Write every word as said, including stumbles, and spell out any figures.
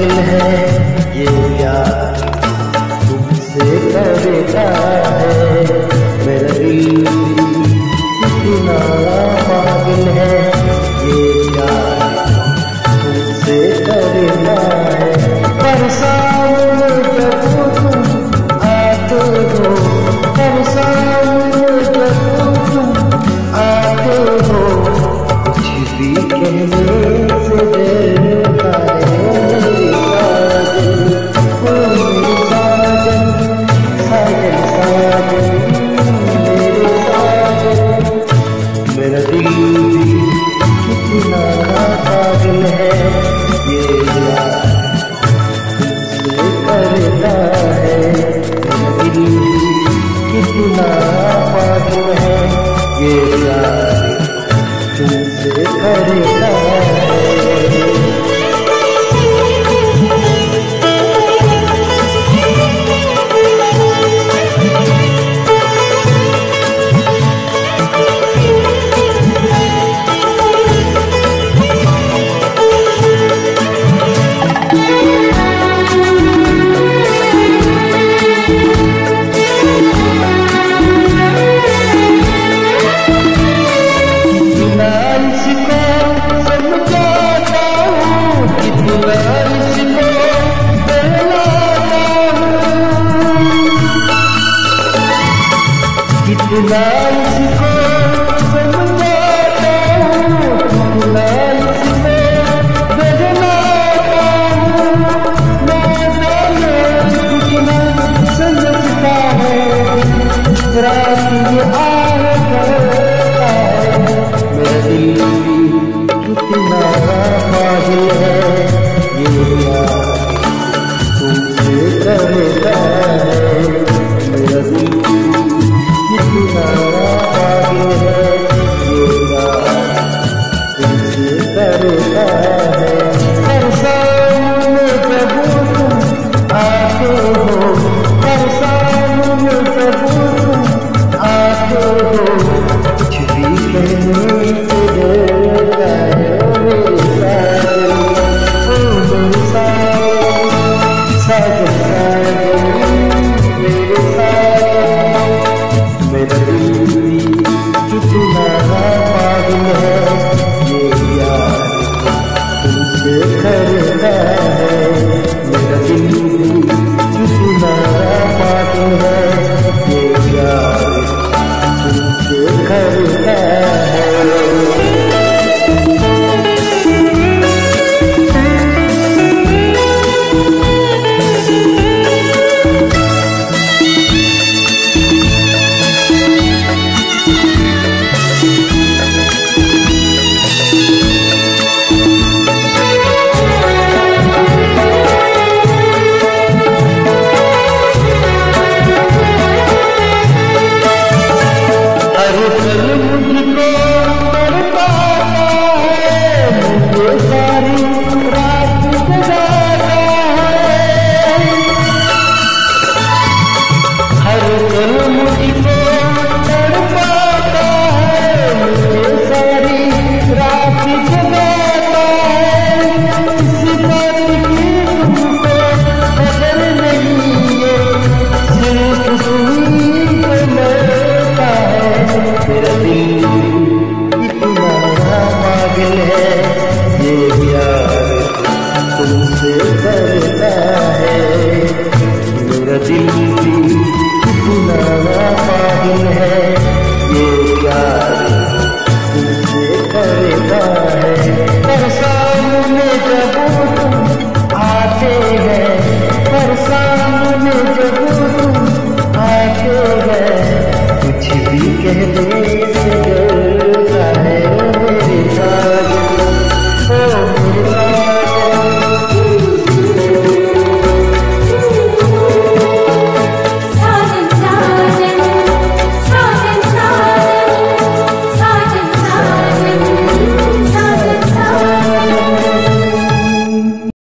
पागल है ये प्यार तुमसे करता है। मेरा दिल कितना पागल है ये प्यार तुमसे करता है। परेशान जब तुम आते हो, परेशान जब तुम आते हो, कुछ भी कहने से डरता है। मेरी साजन, साजन साजन मेरे साजन, मेरा दिल भी कितना पागल है ये प्यार तुमसे करता है। मेरा दिल भी कितना पागल है ये प्यार तुमसे करता है। कितना इसको समझाता हूँ, कितना इसको बदलाता हूँ, मैं जाने कितना समझता है। रात ये आह करता है, मेरा दिल कितना पागल है ये प्यार तुमसे करता है। मेरा दिल कितना पागल है ये प्यार तुमसे करता है। परेशान जब तुम आते हो, परेशान जब तुम आते हो, कुछ भी कहने से डरता है। मेरे साजन, साजन मेरे साजन, मेरा दिल कितना पागल है ये प्यार तुमसे करता है। मेरा दिल कितना पागल है ये प्यार तुमसे करता है। मेरा दिल कितना पागल है ये प्यार तुमसे करता है। मेरा दिल भी कितना पागल है ये प्यार तुमसे करता है। परेशान जब तुम आते हैं, परेशान जब तुम आते हैं, कुछ भी कहने